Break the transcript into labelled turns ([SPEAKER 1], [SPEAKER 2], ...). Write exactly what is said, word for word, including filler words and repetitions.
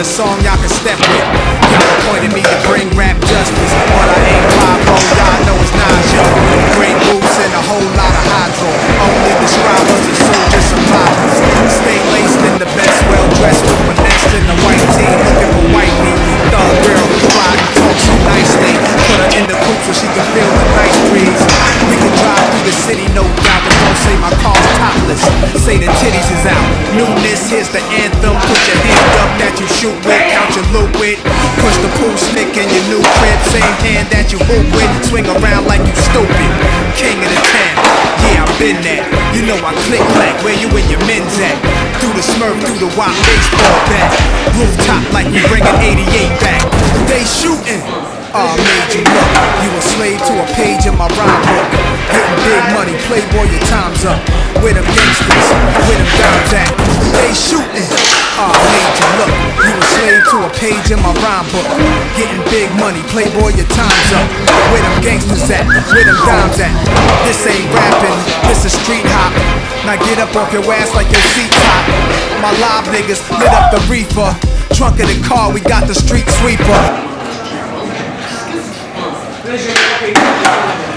[SPEAKER 1] a song y'all can step with. Y'all appointed me to bring rap justice, but I ain't five oh, y'all know it's nausea. Great boots and a whole lot of hydro. Only the scribers and soldiers survivors. Stay laced in the best, well dressed with my nest in the white tee, looking for white meat. Thug girl who fly and talk so nicely. Put her in the coupe so she can feel the nice breeze. We can drive through the city, no doubt, but don't say my car's topless. Say the titties is out. Newness, here's the anthem. Put your hand up that you shoot with, count your loot with. Push the pool stick in your new crib. Same hand that you hoop with. Swing around like you stupid. King of the town, yeah, I've been that. You know I click clack, where you and your men's at? Through the Smurf, through the wop baseball bat. Rooftop like we bringing eighty-eight back. They shooting. Aw, oh, made you look. You a slave to a page in my rhyme book. Getting big money, playboy, your time's up. Where them gangsters, where them dimes at? They shooting. Aw, oh, made you look. You a slave to a page in my rhyme book. Getting big money, playboy, your time's up. Where them gangsters at? Where them dimes at? This ain't rapping, this is street hop. Now get up off your ass like your seat's hot. My live niggas lit up the reefer. Trunk of the car, we got the street sweeper.